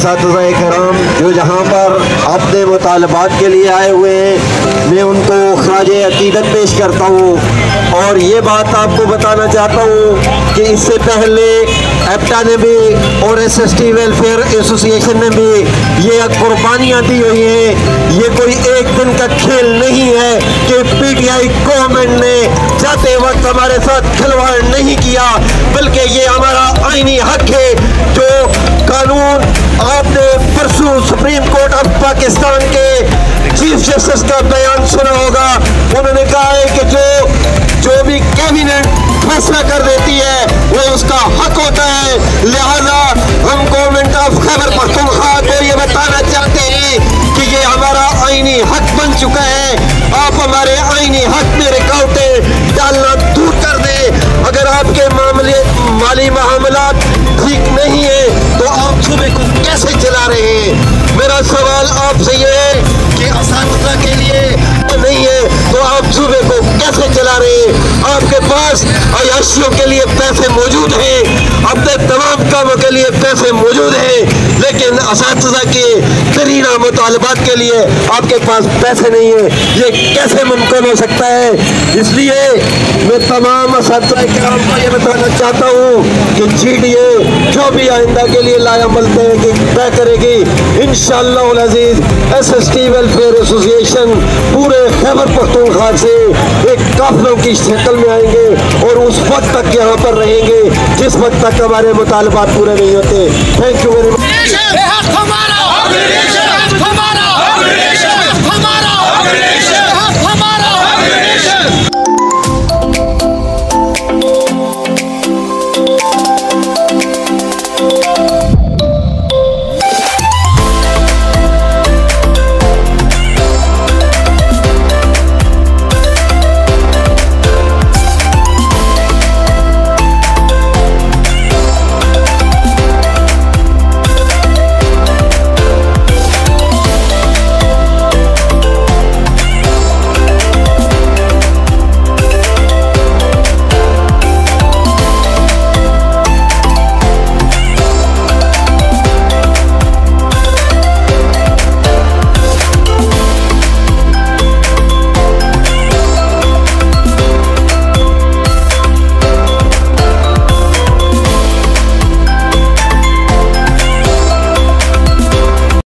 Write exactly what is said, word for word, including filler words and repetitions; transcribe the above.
اساتذہ کرام جو جہاں پر اپنے مطالبات کے لیے آئے ہوئے ہیں، میں ان کو خراج عقیدت پیش کرتا ہوں اور یہ بات آپ کو بتانا چاہتا ہوں کہ اس سے پہلے ایپٹا نے بھی اور ایس ایس ٹی ویلفیئر ایسوسی ایشن نے بھی یہ قربانیاں دی ہوئی ہیں۔ یہ کوئی ایک دن کا کھیل نہیں ہے کہ پی ٹی آئی گورنمنٹ نے جاتے وقت ہمارے ساتھ کھلواڑ نہیں کیا، بلکہ یہ ہمارا آئینی حق ہے۔ جو قانون آپ نے پرسوں سپریم کورٹ آف پاکستان کے چیف جسٹس کا بیان سنا ہوگا، انہوں نے کہا ہے کہ جو جو بھی کیبنٹ فیصلہ کر دیتی ہے وہ اس کا حق ہوتا ہے۔ لہذا ہم گورنمنٹ آف خیبر پختونخوا کو یہ بتانا چاہتے ہیں کہ یہ ہمارا آئینی حق بن چکا ہے۔ آپ ہمارے آئینی حق میں رکاوٹیں ڈالنا دور کر دیں۔ اگر آپ کے معاملے مالی معاملات ٹھیک نہیں ہیں تو آپ صوبے کو کیسے چلا رہے ہیں؟ میرا سوال آپ سے یہ ہے کہ اساتذہ کے لیے نہیں ہے تو آپ صوبے کو کیسے چلا رہے ہیں؟ آپ کے پاس عیاشیوں کے لیے پیسے موجود ہیں، اپنے تمام کاموں کے لیے پیسے موجود ہیں، لیکن اساتذہ کے ترینہ مطالبات کے لیے آپ کے پاس پیسے نہیں ہیں۔ یہ کیسے ممکن ہو سکتا ہے؟ اس لیے میں تمام اساتذہ کرام کو یہ بتانا چاہتا ہوں کہ جی ڈی اے جو بھی آئندہ کے لیے لایا عمل طے کرے گی، انشاءاللہ العزیز ایس ایس ٹی ویلفیئر ایسوسی ایشن پورے خیبر پختونخوا سے ایک قافلوں کی شکل میں آئیں گے اور اس وقت تک یہاں پر رہیں گے جس وقت تک ہمارے مطالبات پورے نہیں ہوتے۔ Thank you very much.